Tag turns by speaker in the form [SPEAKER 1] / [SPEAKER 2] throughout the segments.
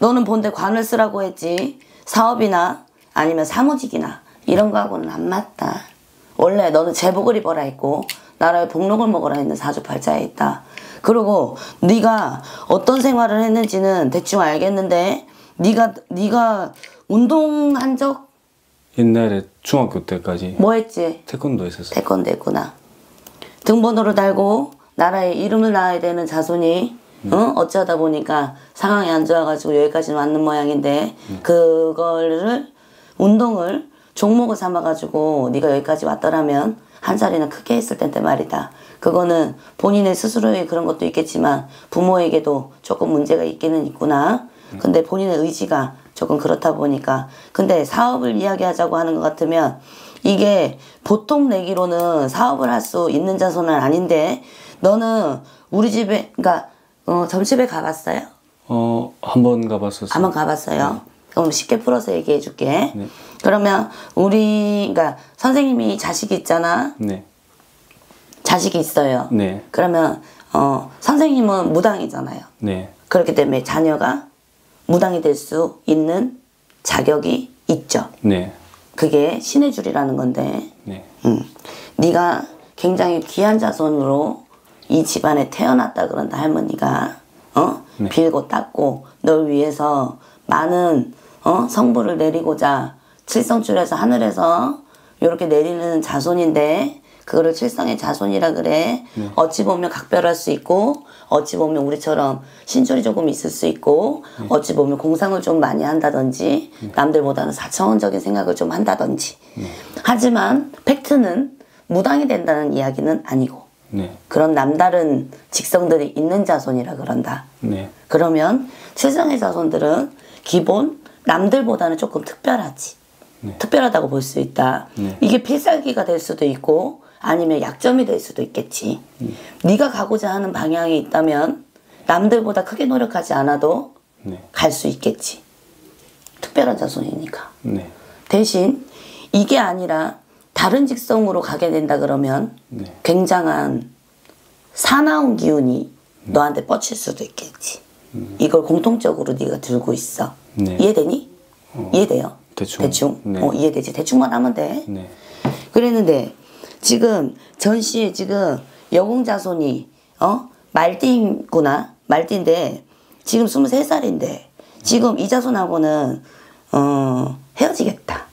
[SPEAKER 1] 너는 본데 관을 쓰라고 했지 사업이나 아니면 사무직이나 이런 거하고는 안 맞다. 원래 너는 제복을 입어라 했고 나라의 복록을 먹어라 했는 사주팔자에 있다. 그리고 네가 어떤 생활을 했는지는 대충 알겠는데 네가 운동한 적?
[SPEAKER 2] 옛날에 중학교 때까지
[SPEAKER 1] 뭐 했지?
[SPEAKER 2] 태권도 했었어.
[SPEAKER 1] 태권도 했구나. 등번호를 달고 나라에 이름을 낳아야 되는 자손이 어쩌다 보니까 상황이 안 좋아가지고 여기까지 왔는 모양인데 그거를 운동을 종목을 삼아가지고 네가 여기까지 왔더라면 한 살이나 크게 했을 텐데 말이다. 그거는 본인의 스스로의 그런 것도 있겠지만 부모에게도 조금 문제가 있기는 있구나. 근데 본인의 의지가 조금 그렇다 보니까. 근데 사업을 이야기하자고 하는 것 같으면 이게 보통 내기로는 사업을 할 수 있는 자손은 아닌데 너는 우리 집에 그러니까 점집에 가봤어요?
[SPEAKER 2] 한 번 가봤었어요.
[SPEAKER 1] 한번 가봤어요? 네. 그럼 쉽게 풀어서 얘기해 줄게.
[SPEAKER 2] 네.
[SPEAKER 1] 그러면 그러니까 선생님이 자식이 있잖아.
[SPEAKER 2] 네.
[SPEAKER 1] 자식이 있어요.
[SPEAKER 2] 네.
[SPEAKER 1] 그러면 선생님은 무당이잖아요.
[SPEAKER 2] 네.
[SPEAKER 1] 그렇기 때문에 자녀가 무당이 될 수 있는 자격이 있죠.
[SPEAKER 2] 네.
[SPEAKER 1] 그게 신의 줄이라는 건데.
[SPEAKER 2] 네.
[SPEAKER 1] 네가 굉장히 귀한 자손으로 이 집안에 태어났다 그런다 할머니가
[SPEAKER 2] 네.
[SPEAKER 1] 빌고 닦고 널 위해서 많은 성부를 내리고자 칠성줄에서 하늘에서 이렇게 내리는 자손인데 그거를 칠성의 자손이라 그래.
[SPEAKER 2] 네.
[SPEAKER 1] 어찌 보면 각별할 수 있고 어찌 보면 우리처럼 신줄이 조금 있을 수 있고
[SPEAKER 2] 네.
[SPEAKER 1] 어찌 보면 공상을 좀 많이 한다든지 남들보다는 4차원적인 생각을 좀 한다든지 하지만 팩트는 무당이 된다는 이야기는 아니고
[SPEAKER 2] 네.
[SPEAKER 1] 그런 남다른 직성들이 있는 자손이라 그런다.
[SPEAKER 2] 네.
[SPEAKER 1] 그러면 칠성의 자손들은 기본 남들보다는 조금 특별하지.
[SPEAKER 2] 네.
[SPEAKER 1] 특별하다고 볼 수 있다.
[SPEAKER 2] 네.
[SPEAKER 1] 이게 필살기가 될 수도 있고 아니면 약점이 될 수도 있겠지. 네가 가고자 하는 방향이 있다면 남들보다 크게 노력하지 않아도
[SPEAKER 2] 네.
[SPEAKER 1] 갈 수 있겠지. 특별한 자손이니까.
[SPEAKER 2] 네.
[SPEAKER 1] 대신 이게 아니라 다른 직성으로 가게 된다 그러면
[SPEAKER 2] 네.
[SPEAKER 1] 굉장한 사나운 기운이 너한테 뻗칠 수도 있겠지. 이걸 공통적으로 네가 들고 있어.
[SPEAKER 2] 네.
[SPEAKER 1] 이해되니? 이해돼요?
[SPEAKER 2] 대충. 네.
[SPEAKER 1] 이해되지. 대충만 하면 돼.
[SPEAKER 2] 네.
[SPEAKER 1] 그랬는데 지금 전시에 지금 여공자손이 말띠구나. 말띠인데 지금 23살인데 지금 이 자손하고는 헤어지겠다.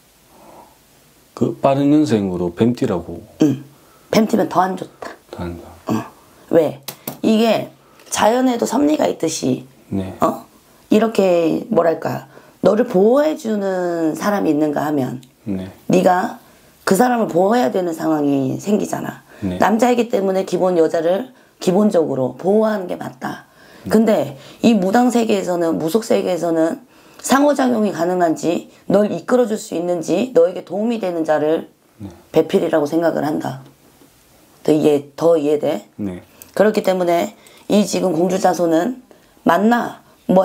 [SPEAKER 2] 그 빠른 년생으로 뱀띠라고.
[SPEAKER 1] 뱀띠면 더 안 좋다.
[SPEAKER 2] 한다.
[SPEAKER 1] 왜? 이게 자연에도 섭리가 있듯이
[SPEAKER 2] 네.
[SPEAKER 1] 이렇게 뭐랄까 너를 보호해주는 사람이 있는가 하면
[SPEAKER 2] 네.
[SPEAKER 1] 네가 그 사람을 보호해야 되는 상황이 생기잖아.
[SPEAKER 2] 네.
[SPEAKER 1] 남자이기 때문에 기본 여자를 기본적으로 보호하는 게 맞다. 근데 이 무당 세계에서는 무속 세계에서는 상호작용이 가능한지 널 이끌어줄 수 있는지 너에게 도움이 되는 자를 배필이라고 생각을 한다. 더 이해돼?
[SPEAKER 2] 네.
[SPEAKER 1] 그렇기 때문에 이 지금 공주자손은 만나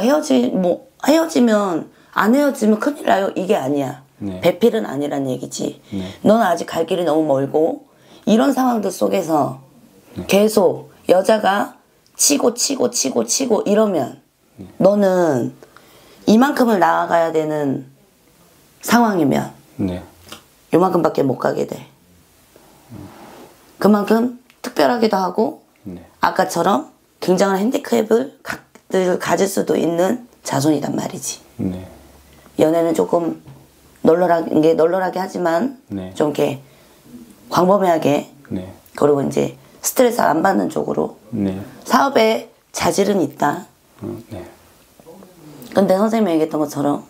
[SPEAKER 1] 헤어지면 안 헤어지면 큰일 나요 이게 아니야.
[SPEAKER 2] 네.
[SPEAKER 1] 배필은 아니란 얘기지.
[SPEAKER 2] 네.
[SPEAKER 1] 너는 아직 갈 길이 너무 멀고 이런 상황들 속에서 계속 여자가 치고 이러면 너는 이만큼을 나아가야 되는 상황이면
[SPEAKER 2] 네.
[SPEAKER 1] 요만큼밖에 못 가게 돼. 그만큼 특별하기도 하고
[SPEAKER 2] 네.
[SPEAKER 1] 아까처럼 굉장한 핸디캡을 가질 수도 있는 자손이란 말이지.
[SPEAKER 2] 네.
[SPEAKER 1] 연애는 조금 널널하게 하지만
[SPEAKER 2] 네.
[SPEAKER 1] 좀 이렇게 광범위하게
[SPEAKER 2] 네.
[SPEAKER 1] 그리고 이제 스트레스 안 받는 쪽으로
[SPEAKER 2] 네.
[SPEAKER 1] 사업에 자질은 있다.
[SPEAKER 2] 네.
[SPEAKER 1] 근데 선생님이 얘기했던 것처럼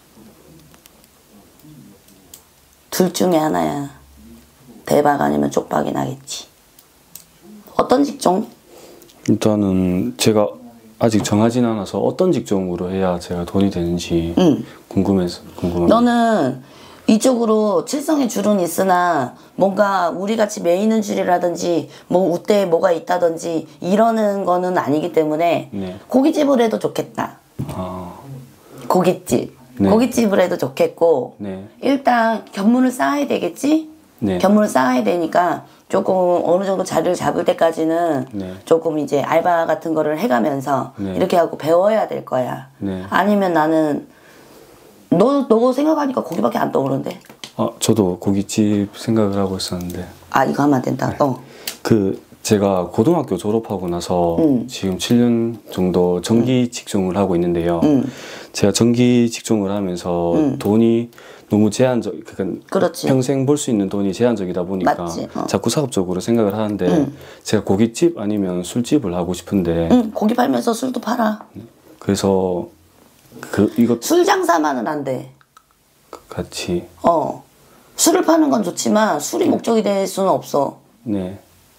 [SPEAKER 1] 둘 중에 하나야. 대박 아니면 쪽박이 나겠지. 어떤 직종?
[SPEAKER 2] 일단은 제가 아직 정하진 않아서 어떤 직종으로 해야 제가 돈이 되는지 궁금합니다.
[SPEAKER 1] 너는 이쪽으로 칠성의 줄은 있으나 뭔가 우리같이 매이는 줄이라든지 뭐 우대에 뭐가 있다든지 이러는 거는 아니기 때문에
[SPEAKER 2] 네.
[SPEAKER 1] 고깃집을 해도 좋겠다.
[SPEAKER 2] 아,
[SPEAKER 1] 고깃집.
[SPEAKER 2] 네.
[SPEAKER 1] 고깃집을 해도 좋겠고
[SPEAKER 2] 네.
[SPEAKER 1] 일단 견문을 쌓아야 되겠지?
[SPEAKER 2] 네.
[SPEAKER 1] 견문을 쌓아야 되니까 조금 어느 정도 자리를 잡을 때까지는
[SPEAKER 2] 네.
[SPEAKER 1] 조금 이제 알바 같은 거를 해가면서
[SPEAKER 2] 네.
[SPEAKER 1] 이렇게 하고 배워야 될 거야.
[SPEAKER 2] 네.
[SPEAKER 1] 아니면 나는 너 생각하니까 거기밖에 안 떠오르는데.
[SPEAKER 2] 저도 고깃집 생각을 하고 있었는데.
[SPEAKER 1] 아, 이거 하면 안 된다.
[SPEAKER 2] 네. 제가 고등학교 졸업하고 나서 지금 7년 정도 정기 직종을 하고 있는데요. 제가 정기 직종을 하면서 돈이 너무 그러니까
[SPEAKER 1] 그렇지.
[SPEAKER 2] 평생 벌 수 있는 돈이 제한적이다 보니까
[SPEAKER 1] 맞지.
[SPEAKER 2] 자꾸 사업적으로 생각을 하는데 제가 고깃집 아니면 술집을 하고 싶은데
[SPEAKER 1] 고기 팔면서 술도 팔아.
[SPEAKER 2] 그래서 이거
[SPEAKER 1] 술 장사만은 안 돼.
[SPEAKER 2] 같이
[SPEAKER 1] 술을 파는 건 좋지만 술이 목적이 될 수는 없어.
[SPEAKER 2] 네.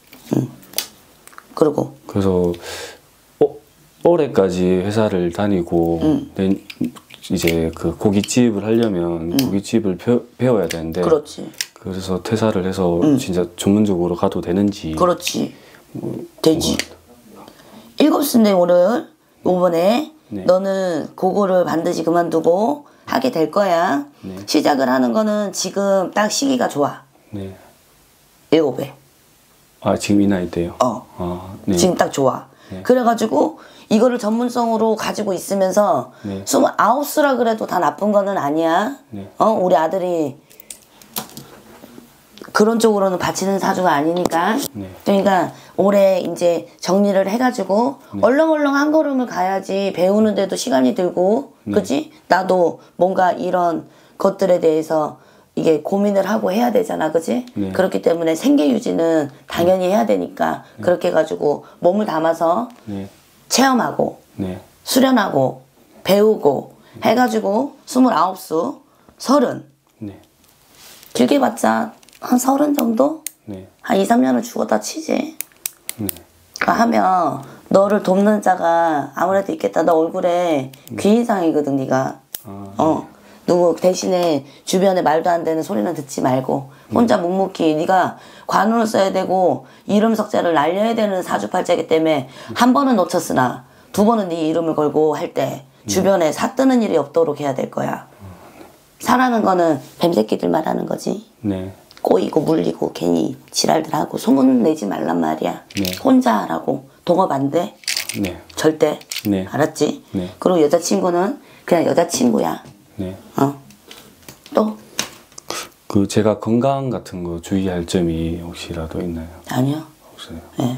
[SPEAKER 1] 그리고
[SPEAKER 2] 그래서 올해까지 회사를 다니고 이제 그 고깃집을 하려면 고깃집을 배워야 되는데
[SPEAKER 1] 그렇지.
[SPEAKER 2] 그래서 퇴사를 해서 진짜 전문적으로 가도 되는지
[SPEAKER 1] 그렇지. 되지. 7시인데 오늘 요번에
[SPEAKER 2] 네.
[SPEAKER 1] 너는 그거를 반드시 그만두고 하게 될 거야.
[SPEAKER 2] 네.
[SPEAKER 1] 시작을 하는 거는 지금 딱 시기가 좋아.
[SPEAKER 2] 네.
[SPEAKER 1] 7에.
[SPEAKER 2] 지금 이 나이 때요? 네.
[SPEAKER 1] 지금 딱 좋아.
[SPEAKER 2] 네.
[SPEAKER 1] 그래가지고 이거를 전문성으로 가지고 있으면서
[SPEAKER 2] 네.
[SPEAKER 1] 29수라 그래도 다 나쁜 거는 아니야.
[SPEAKER 2] 네.
[SPEAKER 1] 우리 아들이 그런 쪽으로는 바치는 사주가 아니니까.
[SPEAKER 2] 네.
[SPEAKER 1] 그러니까 올해 이제 정리를 해가지고 얼렁얼렁 한 걸음을 가야지 배우는데도 시간이 들고, 그치? 나도 뭔가 이런 것들에 대해서 이게 고민을 하고 해야 되잖아, 그치?
[SPEAKER 2] 네.
[SPEAKER 1] 그렇기 때문에 생계 유지는 당연히 해야 되니까 그렇게 해가지고 몸을 담아서
[SPEAKER 2] 네.
[SPEAKER 1] 체험하고
[SPEAKER 2] 네.
[SPEAKER 1] 수련하고 배우고 해가지고 29수, 30
[SPEAKER 2] 네.
[SPEAKER 1] 길게 봤자 한 30 정도?
[SPEAKER 2] 네.
[SPEAKER 1] 한 2, 3년을 죽었다 치지.
[SPEAKER 2] 네.
[SPEAKER 1] 하면 너를 돕는 자가 아무래도 있겠다. 너 얼굴에 귀인상이거든, 네가. 누구 대신에 주변에 말도 안 되는 소리는 듣지 말고 혼자 묵묵히 네가 관운을 써야 되고 이름 석자를 날려야 되는 사주팔자이기 때문에 한 번은 놓쳤으나 두 번은 네 이름을 걸고 할 때 주변에 사뜨는 일이 없도록 해야 될 거야. 사라는 거는 뱀새끼들만 하는 거지.
[SPEAKER 2] 네.
[SPEAKER 1] 꼬이고 물리고 괜히 지랄들 하고 소문 내지 말란 말이야.
[SPEAKER 2] 네.
[SPEAKER 1] 혼자 하라고. 동업 안 돼.
[SPEAKER 2] 네.
[SPEAKER 1] 절대.
[SPEAKER 2] 네.
[SPEAKER 1] 알았지?
[SPEAKER 2] 네.
[SPEAKER 1] 그리고 여자친구는 그냥 여자친구야.
[SPEAKER 2] 네.
[SPEAKER 1] 또?
[SPEAKER 2] 제가 건강 같은 거 주의할 점이 혹시라도 있나요?
[SPEAKER 1] 아니요.
[SPEAKER 2] 없어요.
[SPEAKER 1] 네.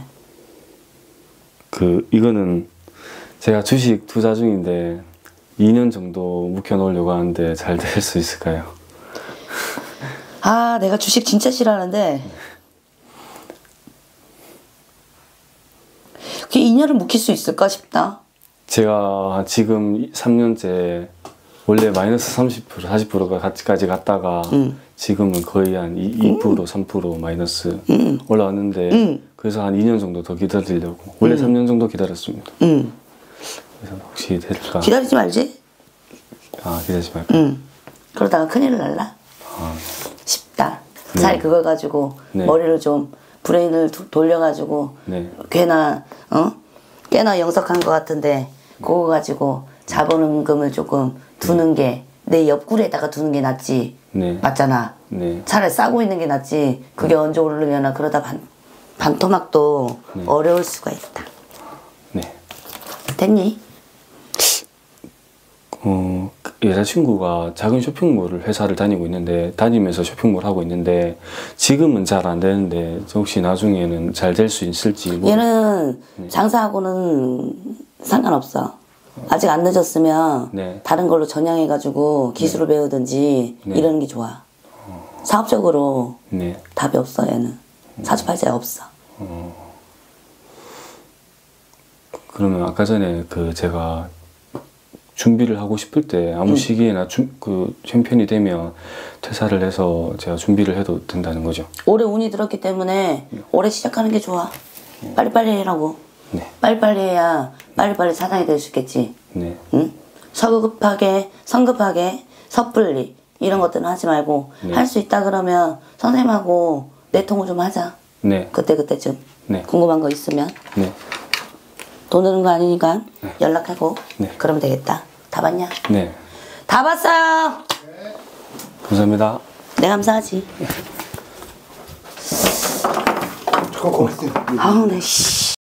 [SPEAKER 2] 이거는 제가 주식 투자 중인데 2년 정도 묵혀놓으려고 하는데 잘 될 수 있을까요?
[SPEAKER 1] 내가 주식 진짜 싫어하는데 그게 2년을 묵힐 수 있을까 싶다.
[SPEAKER 2] 제가 지금 3년째 원래 마이너스 30%, 40%까지 갔다가 지금은 거의 한 2%, 3% 마이너스 올라왔는데 그래서 한 2년 정도 더 기다리려고. 원래 3년 정도 기다렸습니다. 그래서 혹시 될까?
[SPEAKER 1] 기다리지 말지.
[SPEAKER 2] 기다리지 말까?
[SPEAKER 1] 그러다가 큰일 날라. 쉽다. 잘 그걸 가지고
[SPEAKER 2] 네.
[SPEAKER 1] 머리를 좀 브레인을 돌려가지고
[SPEAKER 2] 네.
[SPEAKER 1] 꽤나 영석한 것 같은데 그거 가지고 자본금을 조금 두는 게 내 옆구리에다가 두는 게 낫지.
[SPEAKER 2] 네.
[SPEAKER 1] 맞잖아.
[SPEAKER 2] 네.
[SPEAKER 1] 차라리 싸고 있는 게 낫지. 그게 언제 오르려나 그러다 반토막도 어려울 수가 있다.
[SPEAKER 2] 네.
[SPEAKER 1] 됐니?
[SPEAKER 2] 여자친구가 작은 쇼핑몰을 회사를 다니면서 쇼핑몰 하고 있는데 지금은 잘 안 되는데 혹시 나중에는 잘 될 수 있을지
[SPEAKER 1] 얘는 장사하고는 상관없어. 아직 안 늦었으면
[SPEAKER 2] 네.
[SPEAKER 1] 다른 걸로 전향해가지고 기술을 배우든지
[SPEAKER 2] 네.
[SPEAKER 1] 이러는 게 좋아. 사업적으로
[SPEAKER 2] 네.
[SPEAKER 1] 답이 없어. 얘는 사주팔자가 없어.
[SPEAKER 2] 그러면 아까 전에 제가 준비를 하고 싶을 때 아무 시기에나 형편이 되면 퇴사를 해서 제가 준비를 해도 된다는 거죠.
[SPEAKER 1] 올해 운이 들었기 때문에 올해 시작하는 게 좋아. 빨리빨리 해라고.
[SPEAKER 2] 네.
[SPEAKER 1] 빨리빨리 해야 빨리빨리 사장이 될 수 있겠지.
[SPEAKER 2] 네.
[SPEAKER 1] 응? 성급하게 섣불리 이런 것들은 하지 말고
[SPEAKER 2] 네.
[SPEAKER 1] 할 수 있다 그러면 선생님하고 내통을 좀 하자.
[SPEAKER 2] 네.
[SPEAKER 1] 그때쯤
[SPEAKER 2] 네.
[SPEAKER 1] 궁금한 거 있으면
[SPEAKER 2] 네.
[SPEAKER 1] 돈 드는 거 아니니까 연락하고
[SPEAKER 2] 네.
[SPEAKER 1] 그러면 되겠다. 다 봤냐?
[SPEAKER 2] 네.
[SPEAKER 1] 다 봤어요.
[SPEAKER 2] 감사합니다.
[SPEAKER 1] 네, 감사하지.
[SPEAKER 3] 그거 없어요.
[SPEAKER 1] 아우 내 씨.